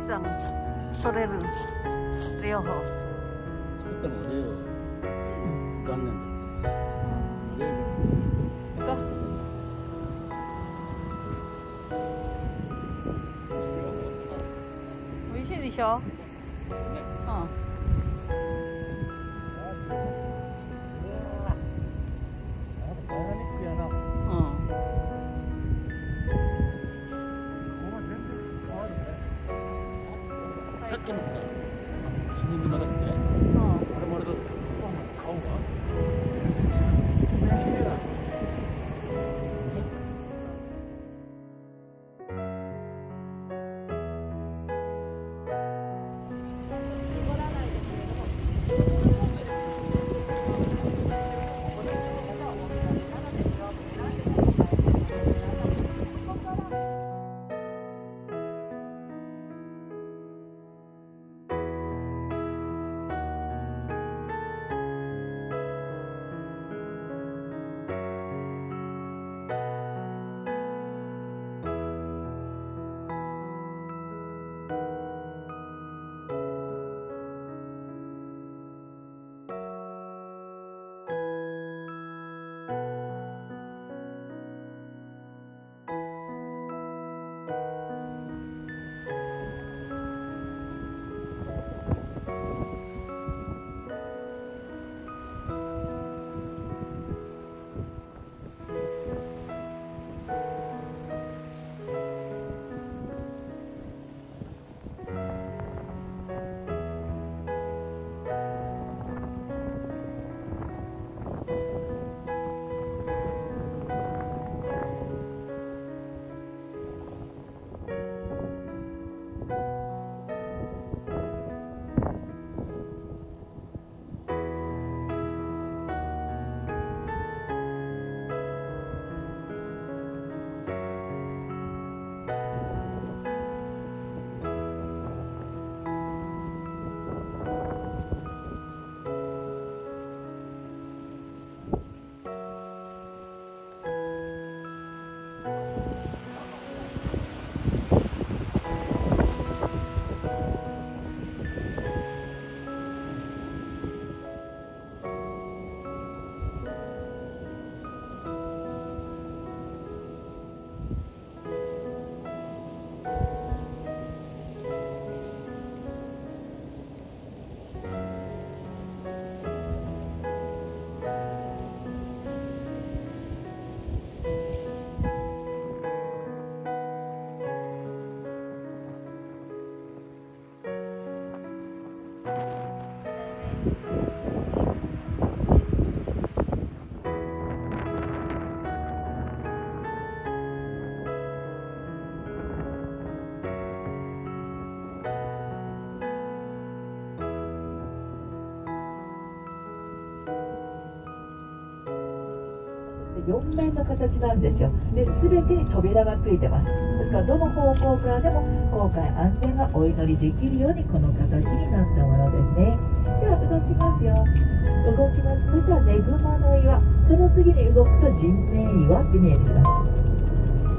さん取れる両方。 作ったのは令和元年だった。 行こう。美味しいでしょ。うん。 さっきのほら、死に沼だっけ？あれもあれだった。顔が全然違う。綺麗だ。 4面の形なんですよ。で、全てに扉がついてます。ですからどの方向からでも航海安全がお祈りできるようにこの形になったものですね。では動きますよ。動きます。そしたらねぐまの岩、その次に動くと人面岩って見えてきます。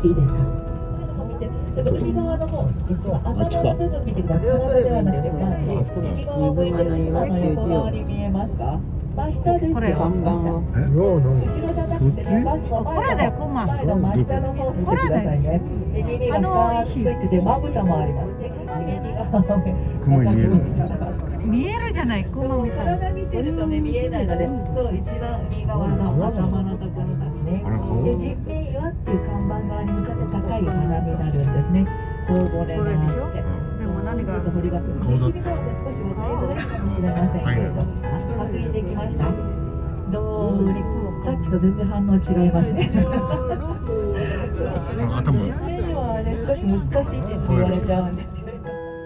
いいですか？海側の方、実は頭の部分見てください。体ではなくて、右側を向いてる熊の横側に見えますか？真下ですよ。 これ看板を。後ろじゃなくてね、バスの前の方真下の方を見てくださいね。右には2つついてて、まぶたもあります。右側雲見える。 見えるじゃない、雲みたいな。 体見てるとね、見えないので、そう、一番右側の頭のところですね。で、人面岩っていう看板側に向かって高い花になるんですね。頬骨があって。 でも何が彫りが西日本で少し分かりづらいかもしれませんけれど、確認できました。どうさっきと全然反応違いますね。 頭夢ではね、少し難しいって言われちゃうんですけど。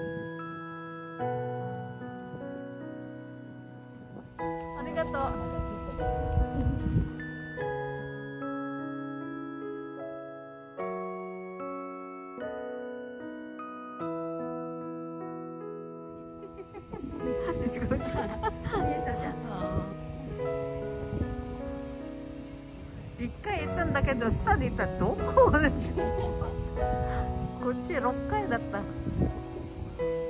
ありがとう。一回行ったんだけど、下で行ったらどここっち6回だった。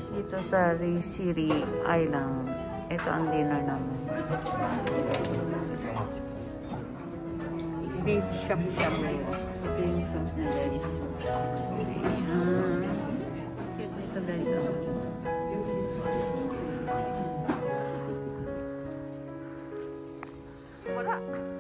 Dito sa Rishiri Island. Ito ang dinner namin. Beef shabu-shabu. Ito yung sauce na guys. Ito guys. Wala.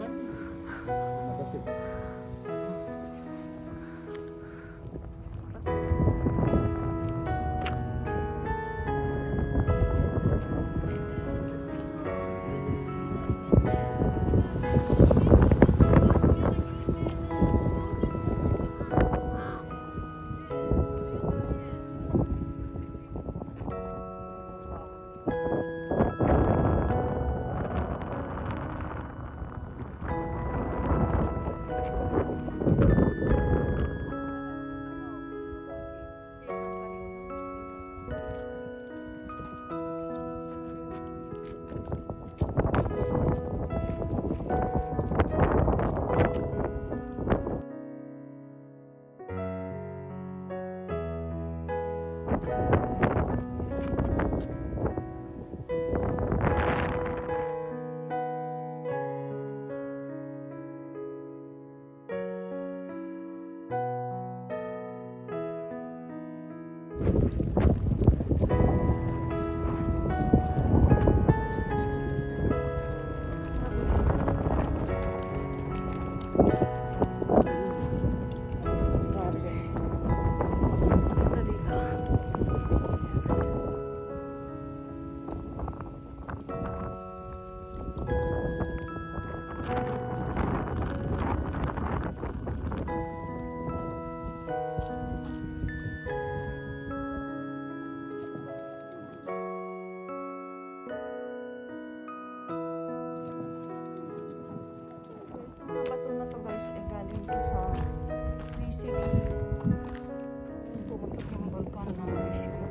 Sa Rishiri, tumutok yung vulkan ng Rishiri.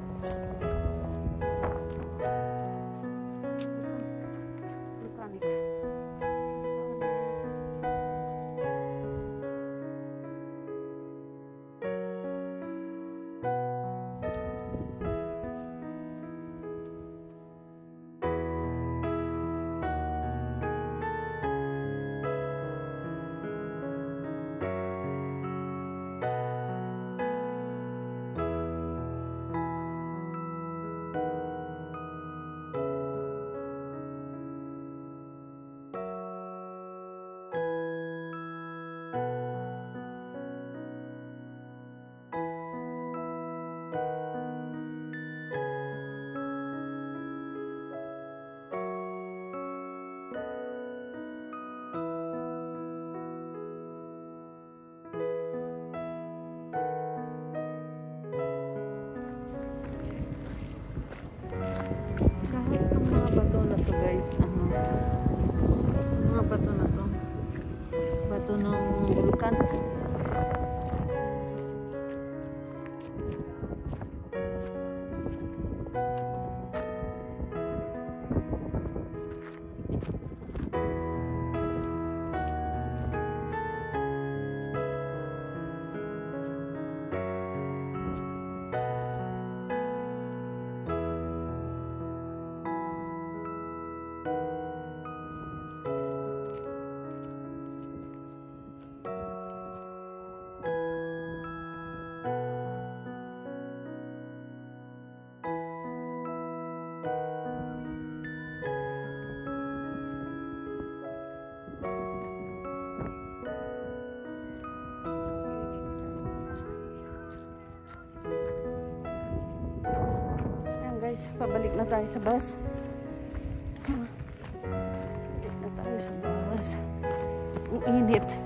Volcanic. Bato na to guys, mga bato na to, bato ng vulkan. Guys, pabalik na tayo sa bus. Pabalik na tayo sa bus. Ang init.